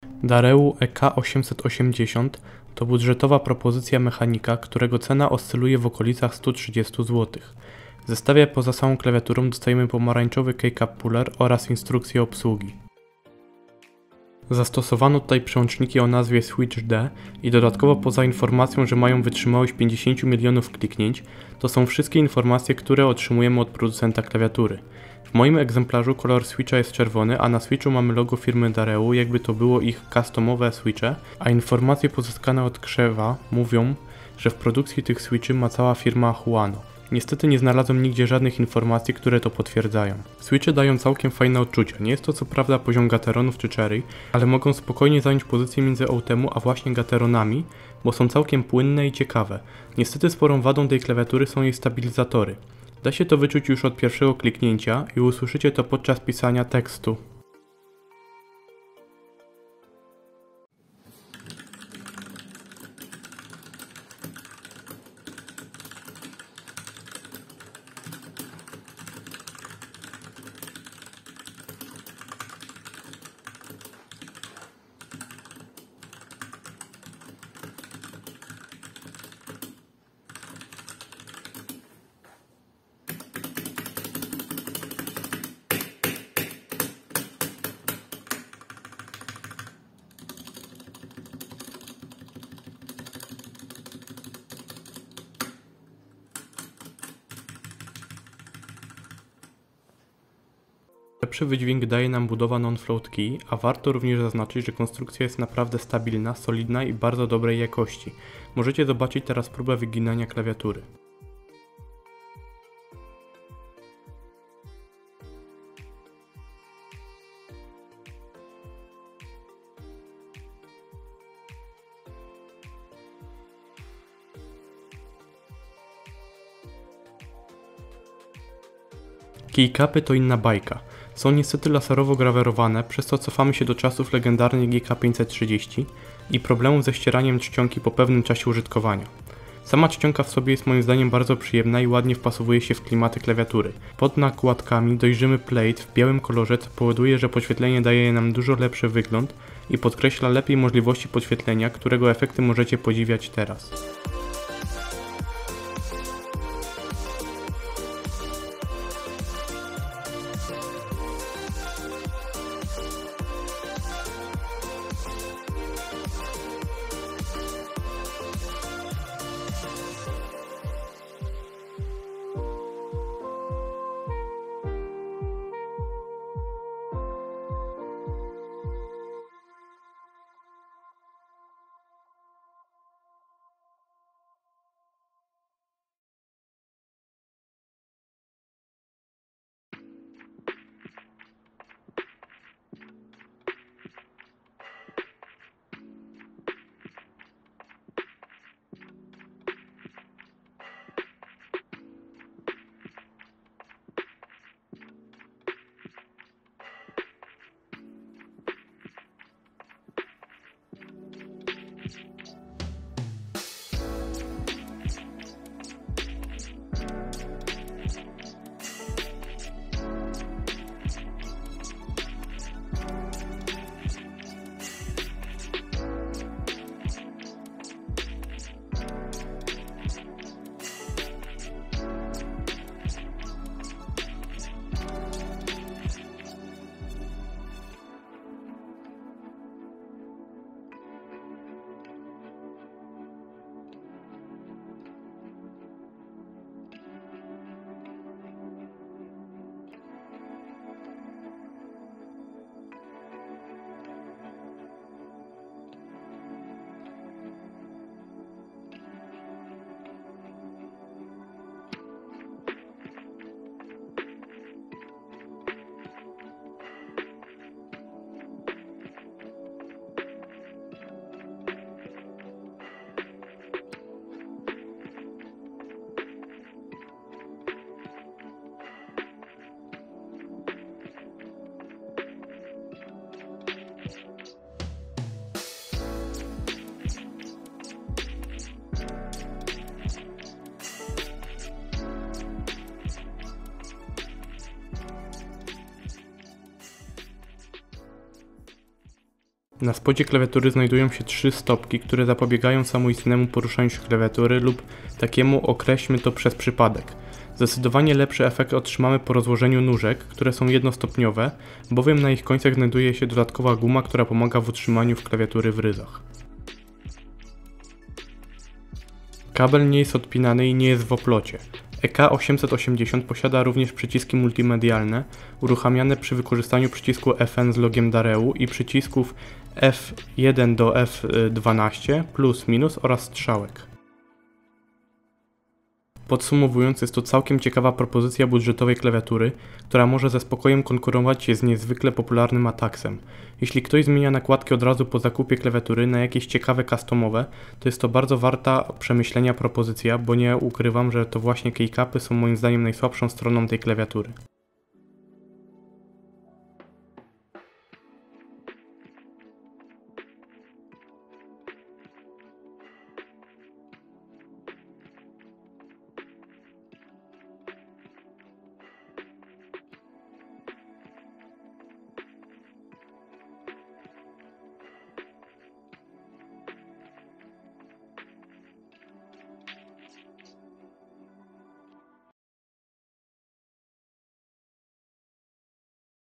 Dareu EK880 to budżetowa propozycja mechanika, którego cena oscyluje w okolicach 130 zł. W zestawie poza samą klawiaturą dostajemy pomarańczowy keycap puller oraz instrukcję obsługi. Zastosowano tutaj przełączniki o nazwie Switch D i dodatkowo poza informacją, że mają wytrzymałość 50 milionów kliknięć, to są wszystkie informacje, które otrzymujemy od producenta klawiatury. W moim egzemplarzu kolor switcha jest czerwony, a na switchu mamy logo firmy Dareu, jakby to było ich customowe switche, a informacje pozyskane od krzewa mówią, że w produkcji tych switchy ma cała firma Huano. Niestety nie znalazłem nigdzie żadnych informacji, które to potwierdzają. Switche dają całkiem fajne odczucia, nie jest to co prawda poziom gateronów czy cherry, ale mogą spokojnie zająć pozycję między Outemu a właśnie gateronami, bo są całkiem płynne i ciekawe. Niestety sporą wadą tej klawiatury są jej stabilizatory. Da się to wyczuć już od pierwszego kliknięcia i usłyszycie to podczas pisania tekstu. Lepszy wydźwięk daje nam budowa non-float key, a warto również zaznaczyć, że konstrukcja jest naprawdę stabilna, solidna i bardzo dobrej jakości. Możecie zobaczyć teraz próbę wyginania klawiatury. Keycapy to inna bajka. Są niestety laserowo grawerowane, przez co cofamy się do czasów legendarnej GK530 i problemów ze ścieraniem czcionki po pewnym czasie użytkowania. Sama czcionka w sobie jest moim zdaniem bardzo przyjemna i ładnie wpasowuje się w klimaty klawiatury. Pod nakładkami dojrzymy plate w białym kolorze, co powoduje, że podświetlenie daje nam dużo lepszy wygląd i podkreśla lepiej możliwości podświetlenia, którego efekty możecie podziwiać teraz. Na spodzie klawiatury znajdują się 3 stopki, które zapobiegają samoistnemu poruszaniu się klawiatury lub takiemu określmy to przez przypadek. Zdecydowanie lepszy efekt otrzymamy po rozłożeniu nóżek, które są jednostopniowe, bowiem na ich końcach znajduje się dodatkowa guma, która pomaga w utrzymaniu klawiatury w ryzach. Kabel nie jest odpinany i nie jest w oplocie. EK880 posiada również przyciski multimedialne, uruchamiane przy wykorzystaniu przycisku FN z logiem Dareu i przycisków F1 do F12, plus, minus oraz strzałek. Podsumowując, jest to całkiem ciekawa propozycja budżetowej klawiatury, która może ze spokojem konkurować z niezwykle popularnym Ataxem. Jeśli ktoś zmienia nakładki od razu po zakupie klawiatury na jakieś ciekawe customowe, to jest to bardzo warta przemyślenia propozycja, bo nie ukrywam, że to właśnie keycapy są moim zdaniem najsłabszą stroną tej klawiatury.